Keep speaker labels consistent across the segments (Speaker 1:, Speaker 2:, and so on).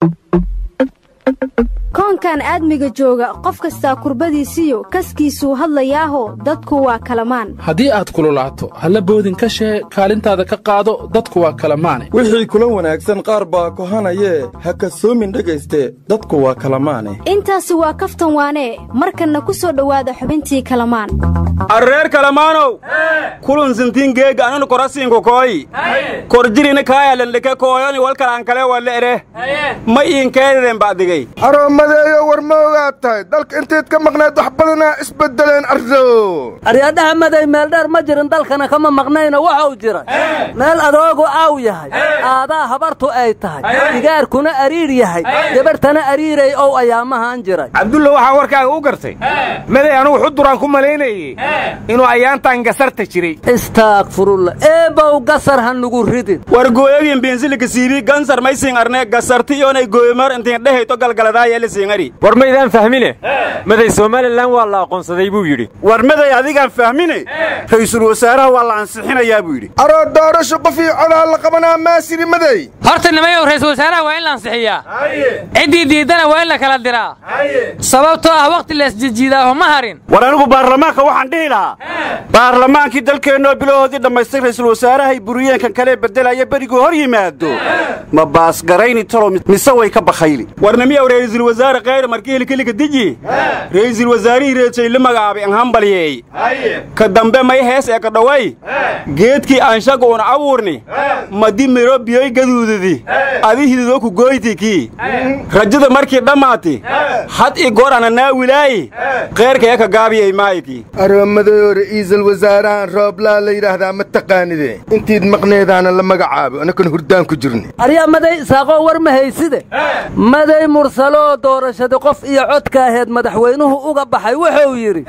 Speaker 1: koonkan aadmiga jooga qof kasta kurbadiisiyo kaskiisuu hadlayaaho dadku waa kalamaan
Speaker 2: haddii aad kululaato halla boodin ka shee kaalintaada ka qaado dadku waa kalamaane
Speaker 3: wixii kula wanaagsan qaar baa kohanayee ha kasoomin dhegayste dadku waa kalamaane
Speaker 1: intaasi waa kaftan waanee markanna ku soo dhowaada xubintii kalamaan
Speaker 4: arreer kalamaanow kulun sintiin geega anunu korasiinku kooyi korjirina kaayalendhike kooyoni walkalaan kale walle ere ma iinkeededen ba'digay
Speaker 3: aroomadeeyo war ma ogaad tahay dalka intayd ka maqnayd wax badanaa isbeddeleen ardo
Speaker 5: aryaadhaha maday meel dheer ma jirin dalkana kama maqnayna waxau jiray meel adoogu aaw yahay aadaa habartu ay tahay digaarkuna ariir yahay gabartana ariiray ow ayaamahaan jiray
Speaker 4: cabdulla waxaa warkaaga u gartay maday anugu xuduraan ku malaynayey inuu ayaantaan gasarta jiray
Speaker 5: istaakfirulla eebow gasar ha nugu ridin
Speaker 4: war gooyagin biinsilika siibi gansar maysiin arnee gasarti iyoonay gooyomar intiin dhehayto galgaladaayaalisiingari
Speaker 6: war maydaan fahmine maday somalilan waa la aqoonsaday buu yidhi
Speaker 4: war maday adigaan fahmine ra'iisul wasaaraha waa la ansixinayaa buu yidhi
Speaker 3: aroo doorasho qof iyo codaa la qabanaa maasiri maday
Speaker 7: horta nimayow ra'iisul wasaaraha waa in la ansixiyaa ciddii diidana waa in la kala diraa sababtoo ah waqti la isjijiidaaho ma harin
Speaker 4: war anigu baarlamaanka waxaan dhihi lahaa baarlamaankii dalkeennoo bilohoodii dhammaystay ra'iisul wasaarahay buriyeenkan kale beddelaya beriguu hor yimaado ma baasgarayni talo mise way ka bakhayli warnamiyow ra'iisul wasaare khayr markii hilkilika diji ra'iisul wasaarihii reejay la magacaabay aan hambalyeey ka dambe may hees ee ka dhaway geedkii aan shaq uun abuurni madi miro biyoy gaduudadi adi hididoo ku gooytikii rajada markii dhammaati had i goor ana naawilaayi khayrkaya ka gaabiyey maayikii
Speaker 3: aroomadeeyo ra'iisul wasaarahan rooblaa la yidhaahdaa ma taqaanide intiid maqneedaana la magacaabo anakan hurdaan ku jirni
Speaker 5: aryaa maday isaaqoo war ma hayside maday mursaloo doorashada qof iyo codka aheed madaxweynuhu uga baxay wuxuu yidhi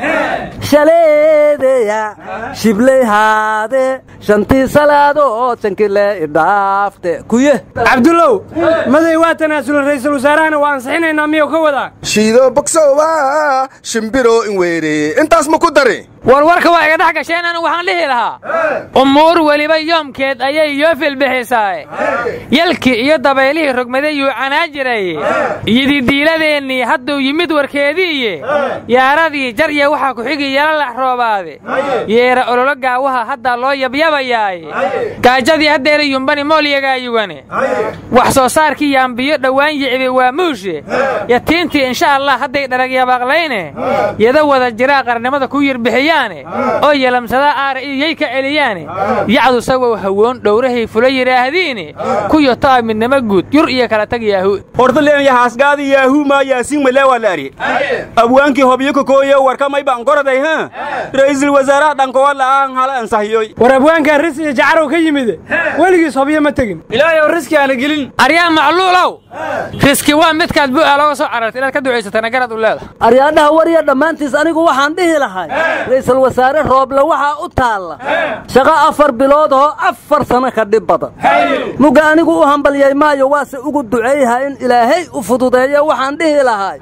Speaker 5: shaleedeya shibleyhaade shantii salaadood shankile idhaafte kuye
Speaker 7: cabdullow maday waa tanaasulan ra'iisul wasaarahana waa ansixinaynaa miyuu ka wadaa
Speaker 3: shiidoo bogsowa shimbiroo in weereye intaas ma ku dari
Speaker 7: warwarka waa iga dhex gasheen anu waxaan dhihi lahaa umuur weliba yoomkeed ayay yoo filbixisaaye yalkii iyo dabaylihii rogmadayuu canaa jiraye yididiiladeennii hadduu yimid warkeediiye yaaradii jarya waxaa ku xigi yala lax roobaade yeera ololo gaawaha haddaa loo yabyabayaaye gaajadii haddeera yumbani moolyagaayugane wax soo saarkii yaambiyo dhowaan yicbi waa muushe yatiintii insha allah hadday dharagyabaaqlayne yada wada jiraa qarnimada ku yirbixiya oo yelamsadaa aara iyo yay ka celiyaane yacdu sagow hawoon dhowrahay fula yidhaahdiine ku yotaa midnimo guud yur iyo kala tag yaahu
Speaker 4: hortaleen yahaasgaadi yaahu maa yaasiin maleewaa la ari abwaankii hobyo kakooyo warkamay baan goraday ha ra'iisul wasaaraha dhankowa la'aan hala ansahiyoy
Speaker 7: war abwaankaa ris iyo jacarow ka yimide weligiis hobyo ma tegin ilaahayow riski aana gelin aryaa macluulow riski waa midkaad bu'a looga soo carartay inaad ka ducaysatana garad u leedahay
Speaker 5: aryaadhaha warya dhammaantiis anigu waxaan dhihi lahay ra'iisul wasaare rooble waxaa u taalla shaqo 4 bilood oo 4 sano ka dhib badan muga anigu u hambaliyay maayo waase ugu duceeyaha in ilaahay u fududeeyo waxaan dhihi lahay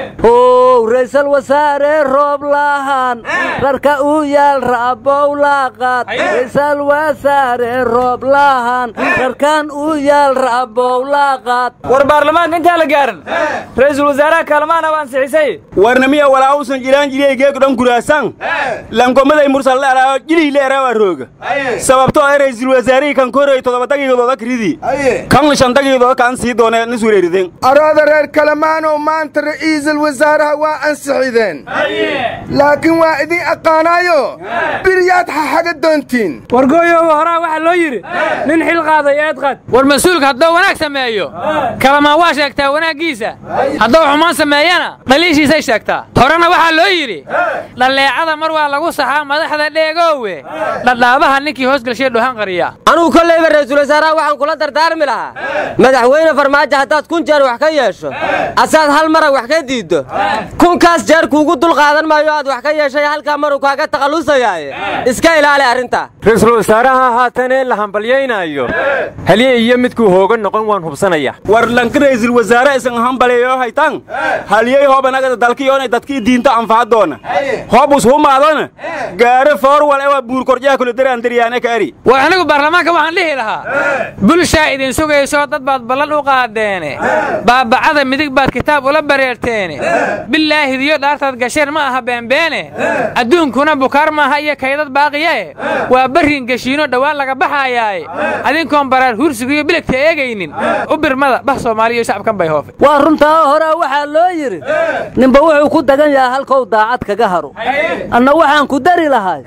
Speaker 5: oo ra'iisul wasaare rooblahan rarka uu yaal raabow laaqad ra'iisul wasaare rooblahan rarkan uu yaal raabow laaqad
Speaker 7: war baarlamaanka inta la gaaran ra'iisul wasaaraha Kalamaan waan sixisay
Speaker 4: warnamiya walaa uusan jilaan jirey geeg dhan kuraasan lankomaday mursal leeraa jili leeraa rooga sababtoo ay ra'iisul wasaarihi kan koray 7 daqiiqadood akridi kan 5 daqiiqadood kan sii doonay nis wereerideen
Speaker 3: araada reer Kalamaano maanta ra'iisul wasaaraha waa ansixideen laakiin waa idin aqaanayo biriyaad xaga doontiin
Speaker 7: wargooyo horaa waxa loo yiri nin xil qaaday eed qad war mas'uulka hadduu wanaag sameeyo Kalamaan waa sheegtaa wanaagiisa hadduu xumaan sameeyana qaliishiisa sheegtaa horana waxa loo yiri dhaleecada mar waa lagu saxaa madaxda dheegoowe dhadhaabaha ninkii hoos galshay dhuhan qariya
Speaker 8: anigu kollayba ra'iisul wasaaraha waxaan kula dardaarmi lahaa madaxweyne farmaajo haddaad 1000 jeer wax ka yeesho asaad hal mar wax ka diido 1000kaas jeer kuugu dul qaadan maayo aad wax ka yeeshay halka mar uu kaaga taqalusayay iska ilaali arrinta
Speaker 6: ra'iisul wasaaraha haatan la hambalyeynaayo haliye iyo midku hoogan noqon waan hubsanaya
Speaker 4: war lanka ra'iisul wasaaraha isan hambaleeyo haytan haliye hoobanaga dalkiyoonay dadkii diinta anfacadoona hoobus humaado fadana gaare foorwal ewa buur korjaa kula daraan dariyaana ka ari
Speaker 7: war anigu baarlamaanka waxaan dhihi lahaa bulshaa idin sugayso dad baad ballan u qaadeene baabacada midig baad kitaab ula bareerteene bilaahi diyo dhaartaad gasheen ma aha beenbeene adduunkuna bukaar maaha iyo kaydad baaqiyae waa barrin geshiino dhowaan laga baxayaaye adinkoon baraar hursiga iyo biligta eegaynin u birmada bah Soomaaliya iyo shacabkan bay hoofe
Speaker 5: waa runtaa hore waxaa loo yiri ninba wuxuu ku dagan yahay halkuu daacad kaga haro anna waxaan ku dari lahay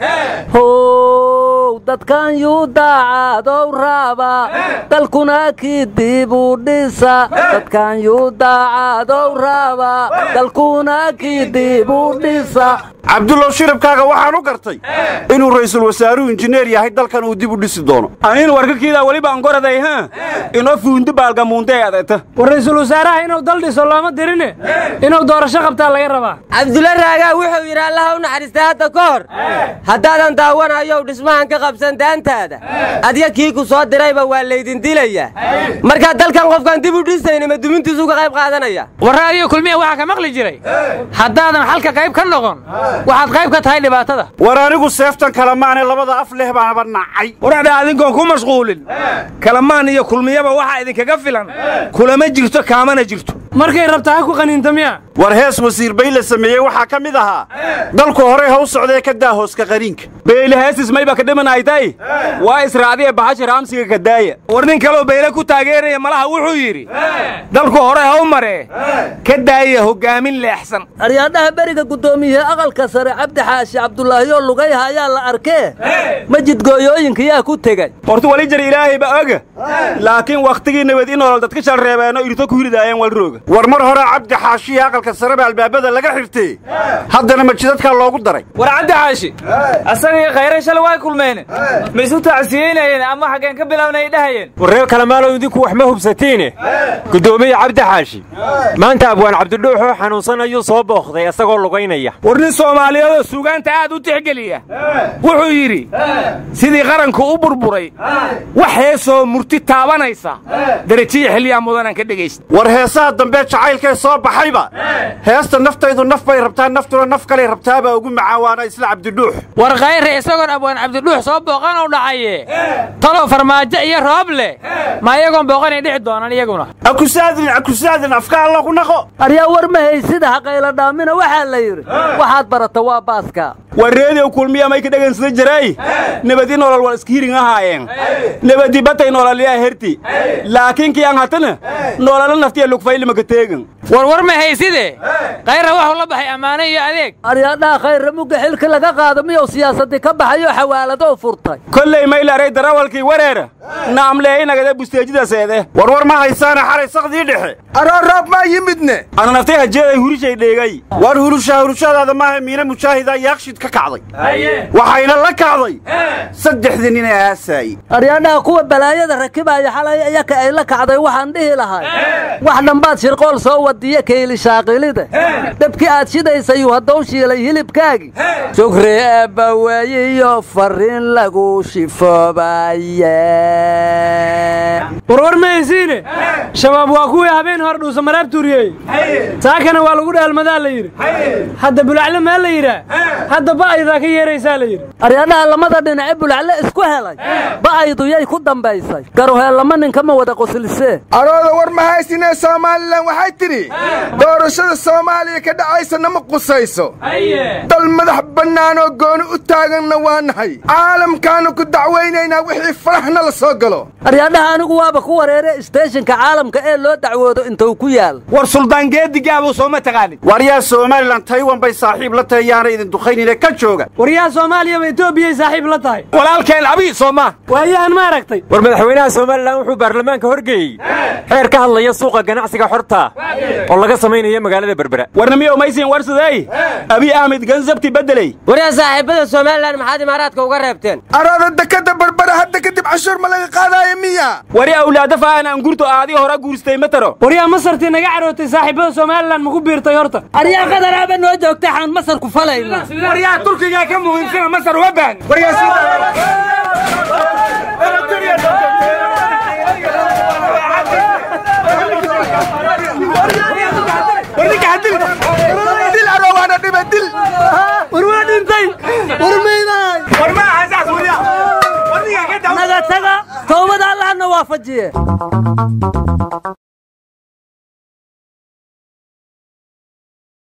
Speaker 5: how dadkan yuu daacadow raaba dalkuna kidib u dhisa dadkan yuu daacadow raaba dalkuna kidib u dhisa
Speaker 4: cabdullaw shirabkaaga waxaan u gartay inuu ra'iisul wasaaruhu injineer yahay dalkan uu dib u dhisi doono aniin warkakiida waliba aan goraday ha inoo fuundi baalgamuunday adayta
Speaker 9: war ra'iisul wasaaraha inuu dal dhiso looma dirine inuu doorasho qabtaa laga rabaa
Speaker 8: cabdulla raagaa wuxuu yidhi allaha u naxariistay hadda ka hor haddaadan daawanayow dhismahan ka qabsan daantaada adiga kii ku soo dirayba waa laydin dilayaa markaa dalkan qofkaan dib u dhisayni ma dumintiisu ka qayb qaadanaya
Speaker 7: warra adiga kulmiya waxaa ka maqli jiray haddaadan xalka qayb ka noqon waxaad qayb ka tahay dhibaatada
Speaker 4: war anigu seeftan kalamaane labada af leh baanaba nacay
Speaker 3: waraadha adinkoon ku mashquulin kalamaan iyo kulmiyaba waxaa idinkaga filan kulama jirto kaamana jirto
Speaker 9: markay rabtaa ha ku qaniinta miya
Speaker 4: war hees wasiir bayle sameeyey waxaa ka mid ahaa dalku horey ha u socdee ka daa hooska qariinka bayle heesis mayba ka dhimanaytay waa israacdiya baxashir amsiga ka daaya
Speaker 3: war nin kaloo bayle ku taageeraya malaha wuxuu yidhi dalku horey ha u maree ka daaya hoggaamin leexsan
Speaker 5: aryaadhaha beriga guddoomiyaha aqalka sare cabdi xaashi cabdulaahiyo lugayha ayaa la arkee majid gooyooyinka yaa ku tegay
Speaker 4: horta wali jar ilaahay ba oga laakiin waqtigii nabad in nolol dadka sharreebeeno irto ku hiridaayeen walrooga war mar hore cabdi xaashi aqalka sare baa albaabada laga xirtay haddana majidadka loogu daray
Speaker 9: war cabdi xaashi asagii khayray shalay way kulmeen ma isu tacsiyeynayeen ama xageen ka bilawnay dhahayeen
Speaker 6: warreer kalamaalo idinku wax ma hubsatiine guddoomiye cabdi xaashi maanta abwaan cabdidhuuxoo xanuunsan ayuu soo booqday asagoo lugaynaya
Speaker 3: war nin Soomaaliyeed oo suugaanta aad u tixgeliya wuxuu yidhi sidii qaranku u burburay wax heesoo murti taabanaysa darajii xilliyaa mudanaan ka dhegaysta
Speaker 4: war heesaha dambe jacaylkay soo baxayba heesta naftaydu naf bay rabtaa naftuna naf kale rabtaaba ugu macaawaana isla cabdidhuux
Speaker 7: war khayre isagoon abwaan cabdidhuux soo booqan u dhacaye talo farmaajo iyo roob leh ma iyagoon booqanay dhici doonaan iyaguna
Speaker 4: akusaadin afka alla ku naqo
Speaker 5: aryaa war ma haysida haqayla dhaamina waxaa la yidhi waxaad barata waa baaska
Speaker 4: wareedio kulmiya may ka dhagansada jiray nabadi nolol wal iskiirin ahaayeen nabadi batay nolol yaa herti laakiin kiyaan hatana nolol naftiya lugfayl ma ka teegan
Speaker 7: war ma hayside khayra waxa la baxay amaanay iyo adeeg
Speaker 5: aryaadhaha khayra muga xilka laga qaado miyuu siyaasadii ka baxayo xawaalado furtay
Speaker 4: kolley may laray darawalkii wareera naamleey nagada busteejidaseede war ma haysaana xaray saqdii dhexe
Speaker 3: aroob ma yimidne
Speaker 4: ana naftay hajeeday hurishay dheegay war hurushadaada maaha miina mujaahida yaaqshid ka kacday waxayna la kacday saddexdii nin ee aasaayey
Speaker 5: aryaadhaha kuwa balaayada rakibaya xalay ayaka ay la kacday waxaan dhihi lahay wax dhambaad shirqool soo wadiya kayli shaaqilida dabkii aad shidaysayuu haddou shiilay hilibkaagii shukri eebbaweeyiyo farriin lagu shifoobaye
Speaker 9: war ma haysiine shabaab waa kuwii habeen hor dhuusa maraab tuuriyey saakana waa lagu dhaalmadaa la yidhi hadda bulacle maa la yidhaa hadda ba'aydaa ka yeeraysaa la yidhi
Speaker 5: aryaadhaha lamada dhinace bulacle isku helay ba'aydu yay ku dambaysay garuheel lama ninkama wada qoslisee
Speaker 3: arooda war ma haysinee Soomaaliland waxay tidhi doorashada Soomaaliya ka dhacaysa nama qusayso dal madax bannaan oo gooni u taaganna waa nahay caalamkaanu ku dacwaynaynaa wixii faraxna la soo galo
Speaker 5: aryaadhaha anigu waaba ku wareere isteeshinka caalamka ee loo dacwoodo intuu ku yaal
Speaker 3: war suldaan geedigaabuu sooma taqaanid
Speaker 4: waryaa Soomaaliland Taiwan bay saaxiib la tahay yaana idin duqaynina ka jooga
Speaker 9: waryaa Soomaaliya bay Itoobiya saaxiib la tahay
Speaker 3: walaalkeen abi Soomaa
Speaker 9: waayahan ma aragtay
Speaker 6: war madaxweynaha Soomaaliland wuxuu baarlamaanka horgeeyay xeer ka hadlaya suuqa ganacsiga xorta oo laga sameeyo magaalada Berbera
Speaker 4: warnamiyo maysin warsaday abi Ahmed ganzabti bedelay
Speaker 8: waryaa saaxiibada Soomaaliland maxaad imaaraadka uga reebteen
Speaker 3: arada dekada Berbera hadda kadib cashuur ma laga qaadayo miya
Speaker 4: wari awlaada faana aan gurto aadi hore guuristay mataro
Speaker 9: waryaa Masartii naga carootay saaxiibada Soomaaliland ma ku biirtay horta
Speaker 5: aryaa qadaraaba noo joogtay xaan Masar ku falayna
Speaker 3: waryaa Turkiga ka muhiimsan Masar waa baan waryaa
Speaker 9: warwadintay
Speaker 5: joojiye